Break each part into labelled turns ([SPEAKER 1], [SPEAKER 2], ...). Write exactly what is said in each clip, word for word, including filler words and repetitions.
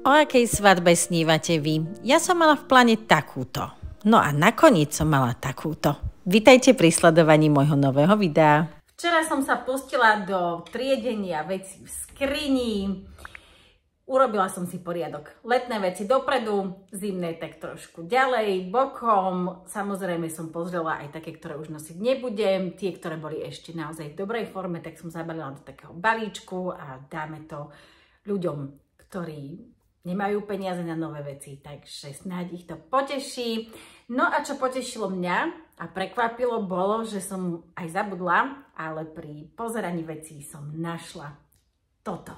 [SPEAKER 1] O akej svadbe snívate vy? Ja som mala v pláne takúto. No a nakoniec som mala takúto. Vitajte pri sledovaní môjho nového videa. Včera som sa pustila do triedenia vecí v skrini. Urobila som si poriadok. Letné veci dopredu, zimné tak trošku ďalej, bokom. Samozrejme som pozrela aj také, ktoré už nosiť nebudem. Tie, ktoré boli ešte naozaj v dobrej forme, tak som zabalila do takého balíčku a dáme to ľuďom, ktorí nemajú peniaze na nové veci, takže snáď ich to poteší. No a čo potešilo mňa a prekvapilo bolo, že som aj zabudla, ale pri pozeraní vecí som našla toto.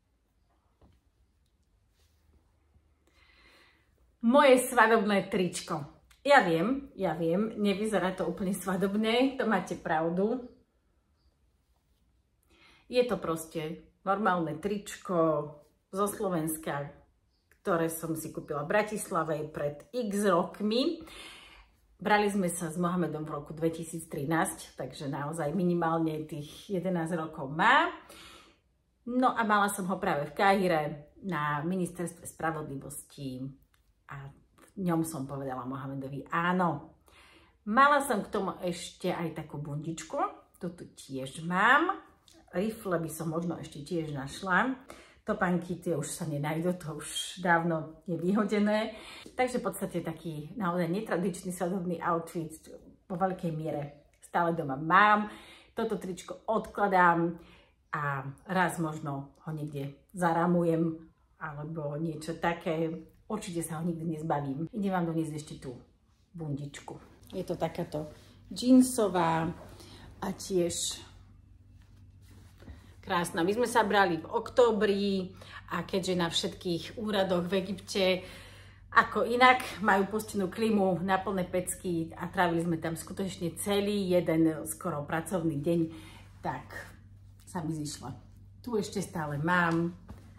[SPEAKER 1] Moje svadobné tričko. Ja viem, ja viem, nevyzerá to úplne svadobne, to máte pravdu. Je to proste normálne tričko zo Slovenska, ktoré som si kúpila v Bratislave pred x rokmi. Brali sme sa s Mohamedom v roku dvetisíctrinásť, takže naozaj minimálne tých jedenásť rokov má. No a mala som ho práve v Káhire na ministerstve spravodlivosti a v ňom som povedala Mohamedovi áno. Mala som k tomu ešte aj takú bundičku, tu tiež mám. Rifle by som možno ešte tiež našla. Topánky tie už sa nenajdu, to už dávno je vyhodené. Takže v podstate taký naozaj netradičný svadobný outfit vo veľkej miere stále doma mám. Toto tričko odkladám a raz možno ho niekde zaramujem alebo niečo také. Určite sa ho nikdy nezbavím. Idem vám doniesť ešte tú bundičku. Je to takáto džínsová a tiež krásna. My sme sa brali v októbri a keďže na všetkých úradoch v Egypte ako inak majú pustenú klimu na plné pecky a trávili sme tam skutočne celý jeden skoro pracovný deň, tak sa mi zišla. Tu ešte stále mám.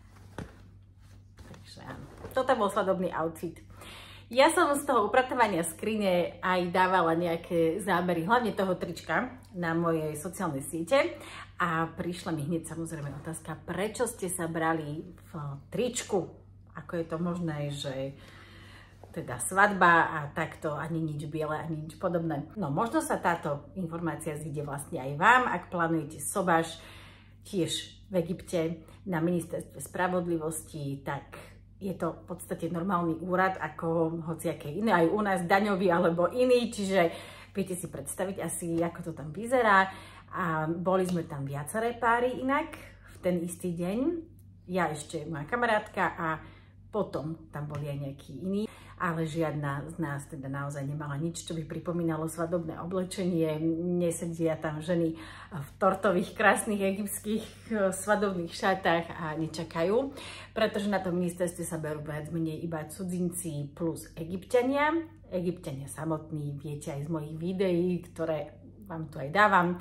[SPEAKER 1] Takže áno. Toto bol svadobný outfit. Ja som z toho upratovania skrine aj dávala nejaké zábery, hlavne toho trička na mojej sociálnej siete a prišla mi hneď samozrejme otázka, prečo ste sa brali v tričku? Ako je to možné, že teda svadba a takto ani nič biele, ani nič podobné. No možno sa táto informácia zvidie vlastne aj vám, ak plánujete sobáš tiež v Egypte na ministerstve spravodlivosti, tak je to v podstate normálny úrad ako hociaké iné, aj u nás daňový alebo iný, čiže viete si predstaviť asi, ako to tam vyzerá. A boli sme tam viaceré páry inak v ten istý deň. Ja ešte, moja kamarátka a potom tam boli aj nejakí iní. Ale žiadna z nás teda naozaj nemala nič, čo by pripomínalo svadobné oblečenie. Nesedia tam ženy v tortových, krásnych egyptských svadobných šatách a nečakajú. Pretože na tom ministerstve sa berú viac menej iba cudzinci plus Egypťania. Egypťania samotní, viete aj z mojich videí, ktoré vám tu aj dávam.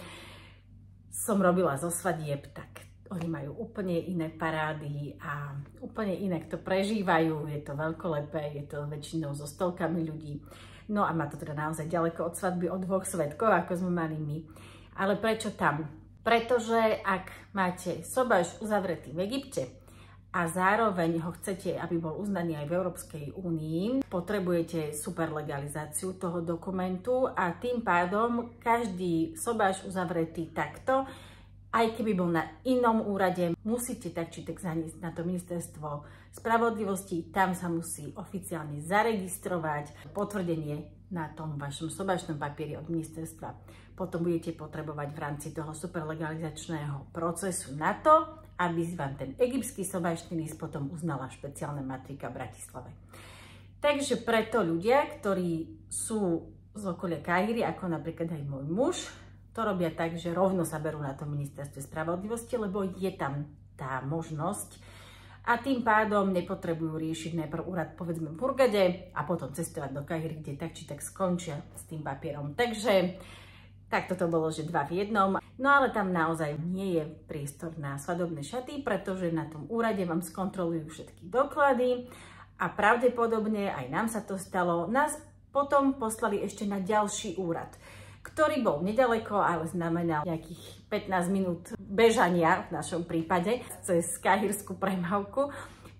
[SPEAKER 1] Som robila zo svadieb, tak oni majú úplne iné parády a úplne inak to prežívajú. Je to veľkolepé, je to väčšinou so stovkami ľudí. No a má to teda naozaj ďaleko od svadby, od dvoch svedkov, ako sme mali my. Ale prečo tam? Pretože ak máte sobáš uzavretý v Egypte a zároveň ho chcete, aby bol uznaný aj v Európskej únii, potrebujete super legalizáciu toho dokumentu a tým pádom každý sobáš uzavretý takto, aj keby bol na inom úrade, musíte tak či tak zaniesť na to ministerstvo spravodlivosti, tam sa musí oficiálne zaregistrovať potvrdenie na tom vašom sobášnom papieri od ministerstva. Potom budete potrebovať v rámci toho superlegalizačného procesu na to, aby vám ten egyptský sobášny list potom uznala špeciálna matrika v Bratislave. Takže preto ľudia, ktorí sú z okolia Káhiry, ako napríklad aj môj muž, to robia tak, že rovno sa berú na to ministerstve spravodlivosti, lebo je tam tá možnosť a tým pádom nepotrebujú riešiť najprv úrad povedzme v Hurgade a potom cestovať do Káhiry, kde tak či tak skončia s tým papierom. Takže takto to bolo, že dva v jednom. No ale tam naozaj nie je priestor na svadobné šaty, pretože na tom úrade vám skontrolujú všetky doklady a pravdepodobne aj nám sa to stalo. Nás potom poslali ešte na ďalší úrad, ktorý bol nedaleko, ale znamenal nejakých pätnásť minút bežania v našom prípade cez káhirskú premávku.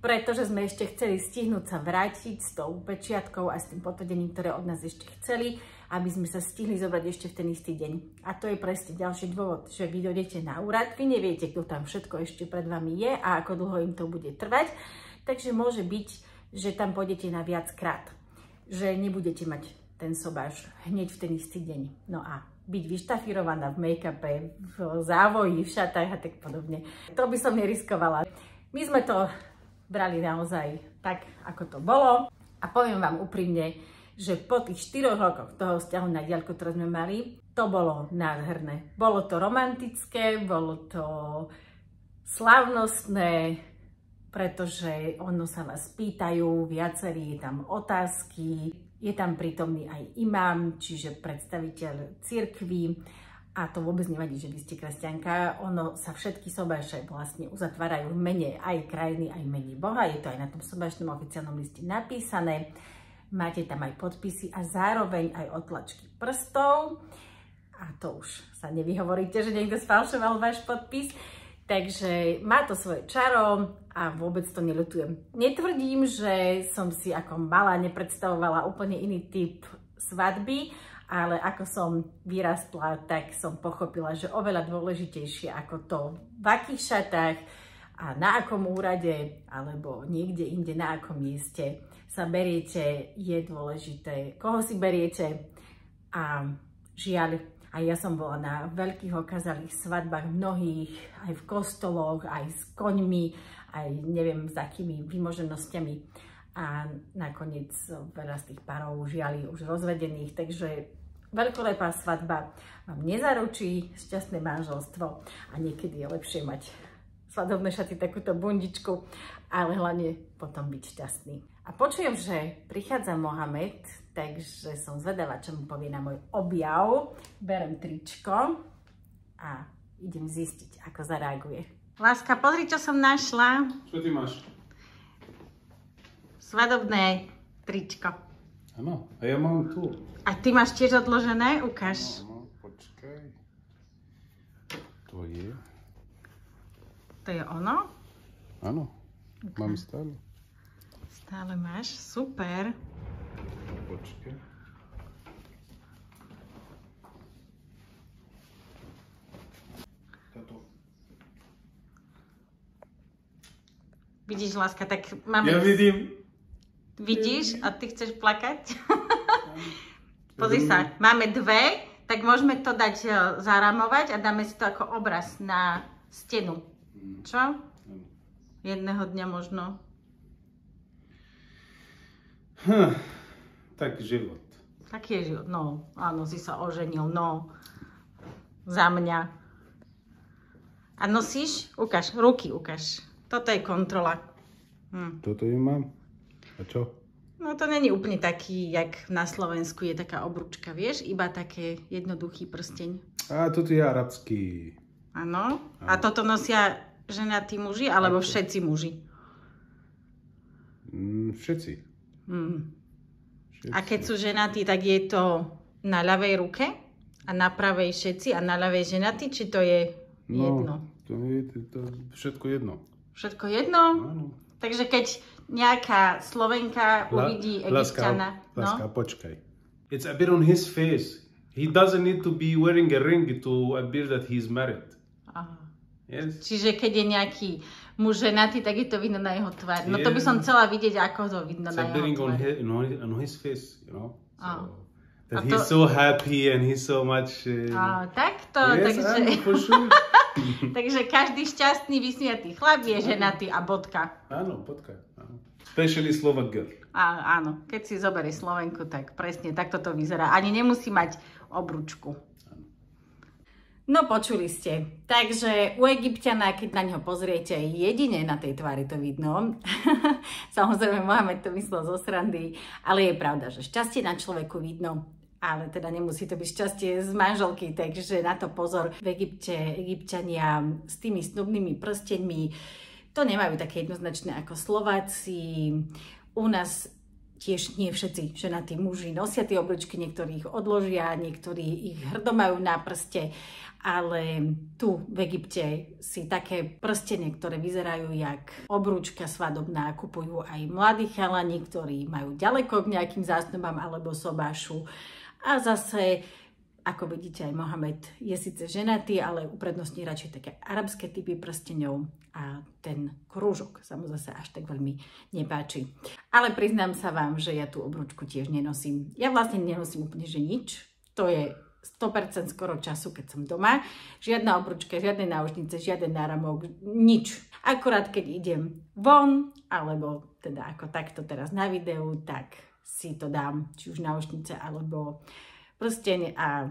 [SPEAKER 1] pretože sme ešte chceli stihnúť sa vrátiť s tou pečiatkou a s tým potvrdením, ktoré od nás ešte chceli, aby sme sa stihli zobrať ešte v ten istý deň. A to je presne ďalší dôvod, že vy dojdete na úrad, vy neviete, kto tam všetko ešte pred vami je a ako dlho im to bude trvať, takže môže byť, že tam pôjdete na viackrát, že nebudete mať ten sobáš hneď v ten istý deň. No a byť vyštafírovaná v make-upe, v závoji, v šatách a tak podobne. To by som neriskovala. My sme to brali naozaj tak, ako to bolo. A poviem vám úprimne, že po tých štyroch rokoch toho vzťahu na diaľku, ktoré sme mali, to bolo nádherné. Bolo to romantické, bolo to slávnostné, pretože ono sa vás pýtajú, viacerí, je tam otázky, je tam prítomný aj imám, čiže predstaviteľ cirkvi. A to vôbec nevadí, že vy ste kresťanka. Ono sa všetky sobáše vlastne uzatvárajú v mene aj krajiny, aj v mene Boha. Je to aj na tom sobášnom oficiálnom liste napísané. Máte tam aj podpisy a zároveň aj otlačky prstov. A to už sa nevyhovoríte, že niekto sfalšoval váš podpis. Takže má to svoje čaro a vôbec to neľutujem. Netvrdím, že som si ako malá nepredstavovala úplne iný typ svadby, ale ako som vyrastla, tak som pochopila, že oveľa dôležitejšie ako to, v akých šatách a na akom úrade, alebo niekde inde, na akom mieste sa beriete, je dôležité, koho si beriete. A žiaľ, a ja som bola na veľkých okázalých svadbách mnohých, aj v kostoloch, aj s koňmi, aj neviem s akými vymoženosťami. A nakoniec veľa z tých párov žiali už rozvedených, takže veľkolepá svadba vám nezaručí šťastné manželstvo a niekedy je lepšie mať svadobné šaty, takúto bundičku, ale hlavne potom byť šťastný. A počujem, že prichádza Mohamed, takže som zvedavá, čo mu povie na môj objav. Berem tričko a idem zistiť, ako zareaguje. Láska, pozri, čo som našla.
[SPEAKER 2] Čo ty máš?
[SPEAKER 1] Svadobné tričko.
[SPEAKER 2] Áno, a ja mám tu.
[SPEAKER 1] A ty máš tiež odložené? Ukáž.
[SPEAKER 2] Áno, počkaj. To je.
[SPEAKER 1] To je ono?
[SPEAKER 2] Áno, okay. Mám stále.
[SPEAKER 1] Stále máš? Super.
[SPEAKER 2] Počkaj. Táto.
[SPEAKER 1] Vidíš, láska, tak máme...
[SPEAKER 2] Ja vidím.
[SPEAKER 1] Vidíš? A ty chceš plakať? Pozri sa, máme dve, tak môžeme to dať zaramovať a dáme si to ako obraz na stenu. Čo? Jedného dňa možno.
[SPEAKER 2] Hm, tak život.
[SPEAKER 1] Taký je život, no. Áno, si sa oženil, no. Za mňa. A nosíš? Ukáž, ruky ukáž. Toto je kontrola. Hm.
[SPEAKER 2] Toto ju mám. A čo?
[SPEAKER 1] No to není úplne taký, jak na Slovensku je taká obručka, vieš? Iba také jednoduchý prsteň.
[SPEAKER 2] A toto je arabský.
[SPEAKER 1] Áno. A toto nosia ženatí muži, alebo všetci muži?
[SPEAKER 2] Mm, všetci.
[SPEAKER 1] Mm.
[SPEAKER 2] všetci.
[SPEAKER 1] A keď sú ženatí, tak je to na ľavej ruke? A na pravej všetci? A na ľavej ženatí? Či to je jedno?
[SPEAKER 2] No, to je to všetko jedno.
[SPEAKER 1] Všetko jedno?
[SPEAKER 2] Áno.
[SPEAKER 1] Takže keď nejaká Slovenka uvidí Egypťana...
[SPEAKER 2] Láska, no? Počkaj. It's a bit on his face. He doesn't need to be wearing a ring to appear that he's married. Aha. Yes.
[SPEAKER 1] Čiže keď je nejaký muž ženatý, tak je to vidno na jeho tvári. No to by som chcela vidieť, ako to vidno
[SPEAKER 2] it's
[SPEAKER 1] na jeho tvári.
[SPEAKER 2] On his, on, his, on his face, you know. So,
[SPEAKER 1] ah.
[SPEAKER 2] that he's to... so happy and he's so much... Uh...
[SPEAKER 1] Ah, takto,
[SPEAKER 2] yes,
[SPEAKER 1] takže...
[SPEAKER 2] for sure.
[SPEAKER 1] Takže každý šťastný, vysmiatý chlap je ženatý a bodka.
[SPEAKER 2] Áno, bodka. Áno. Especially Slovak girl.
[SPEAKER 1] Á, áno, keď si zoberie Slovenku, tak presne takto to vyzerá. Ani nemusí mať obručku. No počuli ste. Takže u Egypťana, keď na ňo pozriete, jedine na tej tvári to vidno. Samozrejme, Mohamed to myslel zo srandy, ale je pravda, že šťastie na človeku vidno. Ale teda nemusí to byť šťastie z manželky, takže na to pozor. V Egypte Egypťania s tými snubnými prsteňmi to nemajú také jednoznačné ako Slováci. U nás tiež nie všetci ženatí muži nosia tie obrúčky, niektorí ich odložia, niektorí ich hrdo majú na prste, ale tu v Egypte si také prstenie, ktoré vyzerajú jak obrúčka svadobná, kupujú aj mladí chalani, ktorí majú ďaleko k nejakým zásnubám alebo sobášu. A zase, ako vidíte, aj Mohamed je síce ženatý, ale uprednostní radšej také arabské typy prsteňov a ten krúžok sa mu zase až tak veľmi nepáči. Ale priznám sa vám, že ja tú obrúčku tiež nenosím. Ja vlastne nenosím úplne že nič. To je sto percent skoro času, keď som doma. Žiadna obrúčka, žiadne náušnice, žiaden náramok, nič. Akorát keď idem von, alebo teda ako takto teraz na videu, tak si to dám, či už náušnice, alebo prsteň a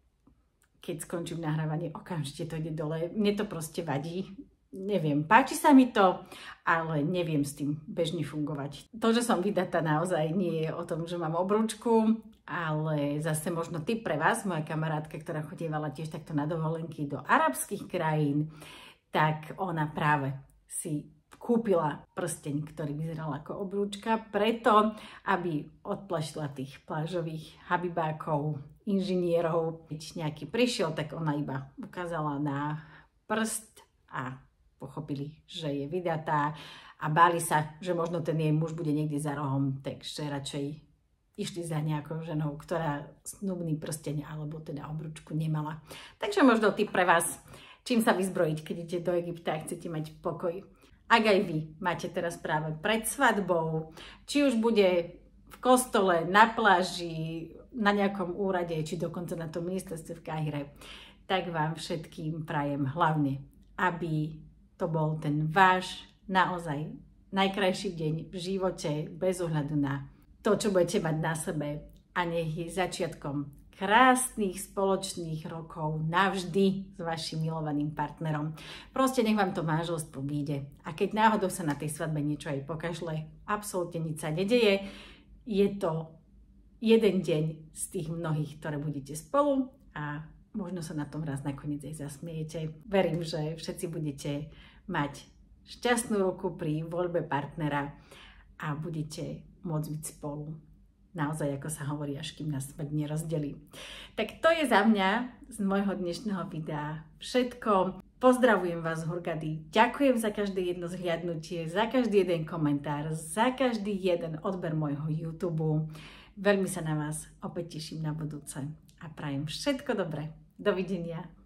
[SPEAKER 1] keď skončím nahrávanie, okamžite to ide dole. Mne to proste vadí. Neviem, páči sa mi to, ale neviem s tým bežne fungovať. To, že som vydatá, naozaj nie je o tom, že mám obrúčku, ale zase možno tip pre vás, moja kamarátka, ktorá chodievala tiež takto na dovolenky do arabských krajín, tak ona práve si kúpila prsteň, ktorý vyzeral ako obrúčka, preto, aby odplašila tých plážových habibákov, inžinierov. Keď nejaký prišiel, tak ona iba ukázala na prst a pochopili, že je vydatá a báli sa, že možno ten jej muž bude niekde za rohom, takže radšej išli za nejakou ženou, ktorá snubný prsteň alebo teda obrúčku nemala. Takže možno tip pre vás, čím sa vyzbrojiť, keď idete do Egypta a chcete mať pokoj. Ak aj vy máte teraz práve pred svadbou, či už bude v kostole, na pláži, na nejakom úrade, či dokonca na tom ministerstve v Káhire, tak vám všetkým prajem hlavne, aby to bol ten váš naozaj najkrajší deň v živote bez ohľadu na to, čo budete mať na sebe a nech je začiatkom krásnych spoločných rokov navždy s vašim milovaným partnerom. Proste nech vám to manželstvo vyjde. A keď náhodou sa na tej svadbe niečo aj pokašle, absolútne nič sa nedeje. Je to jeden deň z tých mnohých, ktoré budete spolu a možno sa na tom raz nakoniec aj zasmiejete. Verím, že všetci budete mať šťastnú ruku pri voľbe partnera a budete môcť byť spolu. Naozaj, ako sa hovorí, až kým nás smrť nerozdelí. Tak to je za mňa z môjho dnešného videa všetko. Pozdravujem vás z Hurgady. Ďakujem za každé jedno zhliadnutie, za každý jeden komentár, za každý jeden odber môjho YouTube. Veľmi sa na vás opäť teším na budúce a prajem všetko dobré. Dovidenia.